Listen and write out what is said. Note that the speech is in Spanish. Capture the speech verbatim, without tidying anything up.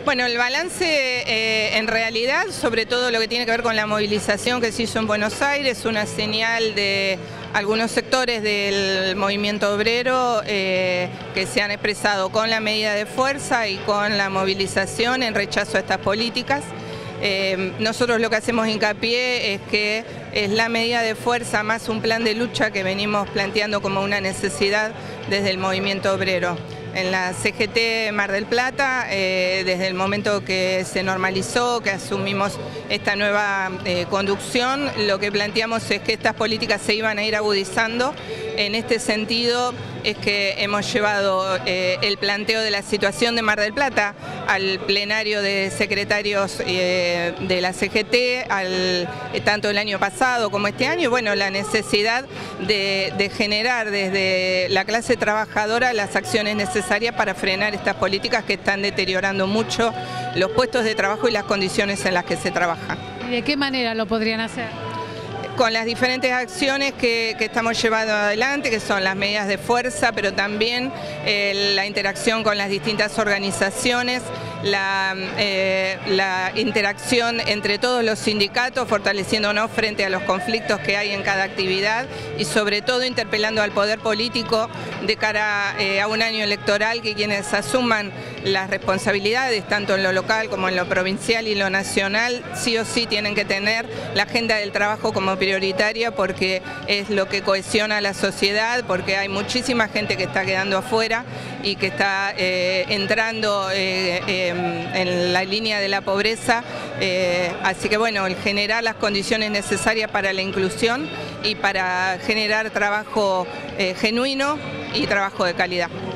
Bueno, el balance eh, en realidad, sobre todo lo que tiene que ver con la movilización que se hizo en Buenos Aires, una señal de algunos sectores del movimiento obrero eh, que se han expresado con la medida de fuerza y con la movilización en rechazo a estas políticas. Eh, nosotros lo que hacemos hincapié es que es la medida de fuerza más un plan de lucha que venimos planteando como una necesidad desde el movimiento obrero. En la C G T Mar del Plata, eh, desde el momento que se normalizó, que asumimos esta nueva eh, conducción, lo que planteamos es que estas políticas se iban a ir agudizando. En este sentido es que hemos llevado eh, el planteo de la situación de Mar del Plata al plenario de secretarios eh, de la C G T, al, eh, tanto el año pasado como este año, y bueno, la necesidad de, de generar desde la clase trabajadora las acciones necesarias para frenar estas políticas que están deteriorando mucho los puestos de trabajo y las condiciones en las que se trabaja. ¿Y de qué manera lo podrían hacer? Con las diferentes acciones que, que estamos llevando adelante, que son las medidas de fuerza, pero también eh, la interacción con las distintas organizaciones, la, eh, la interacción entre todos los sindicatos, fortaleciéndonos frente a los conflictos que hay en cada actividad y sobre todo interpelando al poder político de cara eh, a un año electoral, que quienes asuman las responsabilidades, tanto en lo local como en lo provincial y lo nacional, sí o sí tienen que tener la agenda del trabajo como prioritaria, porque es lo que cohesiona a la sociedad, porque hay muchísima gente que está quedando afuera y que está eh, entrando eh, eh, en la línea de la pobreza, eh, así que bueno, el generar las condiciones necesarias para la inclusión y para generar trabajo eh, genuino y trabajo de calidad.